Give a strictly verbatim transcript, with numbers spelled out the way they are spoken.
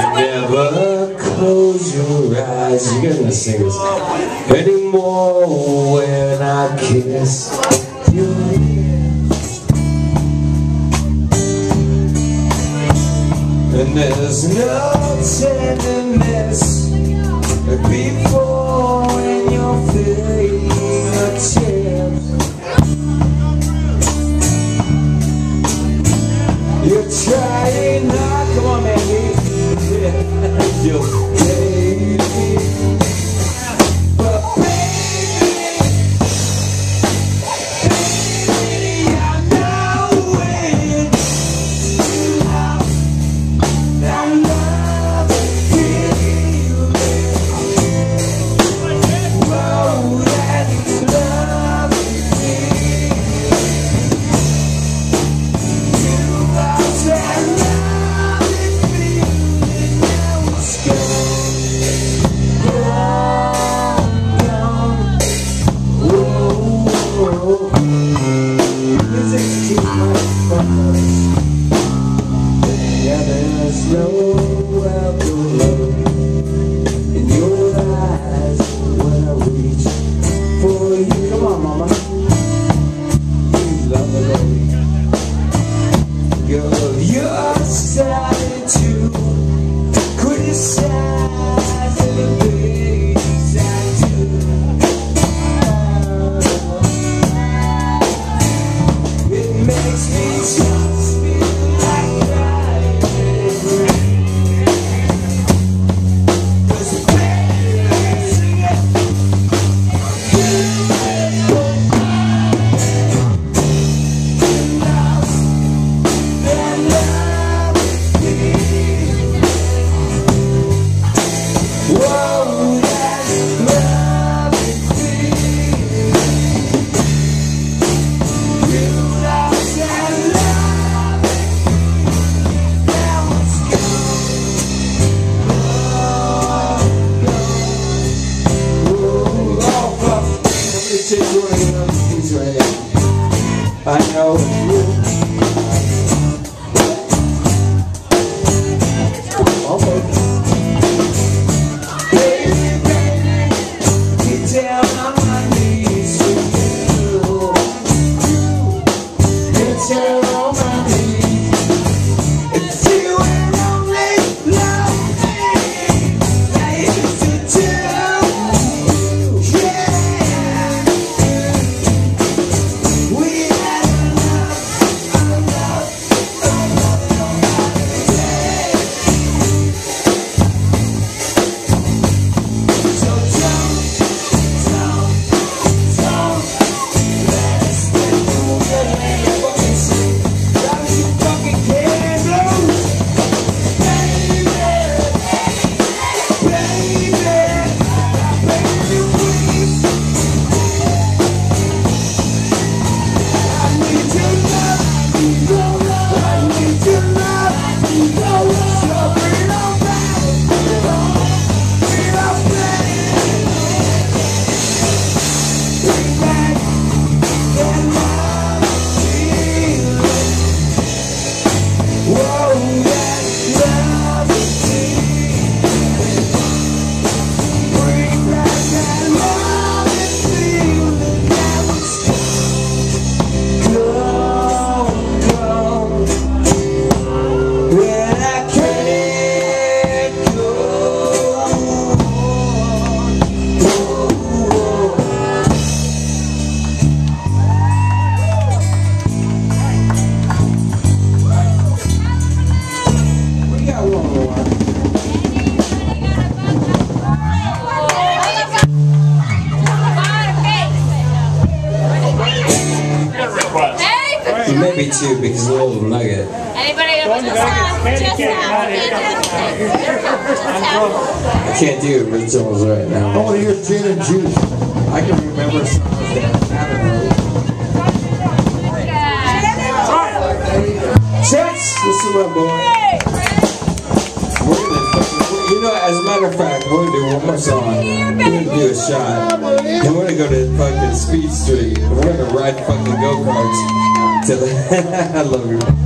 Never close your eyes. You guys are singers anymore when I kiss your lips. And there's no tenderness before when you're fingertips. You're trying hard, come on, man. You're baby, but baby, baby, I know when you love, that love feeling. Whoa, that love feeling. You love that love. Yeah, there's no alcohol in your eyes when I reach for you. Come on, mama. You love the lady. Girl, you're starting to criticize the things I do. It makes me just feel like crying. Cause baby, sing it. You lost that love feeling. Whoa, that love feeling. You lost that love. Now it's gone. Oh, oh, fuck. Somebody take one of those things right now. I know. Maybe two because a little nugget. Anybody over this side? Just now. I can't do originals right now. I want to hear gin and juice. I can remember some of that. Chess! This is my boy. We're gonna, you know, as a matter of fact, we're gonna do one more song. We're gonna do a shot. And we're gonna go to fucking Speed Street. And we're gonna ride fucking go-karts. I love you.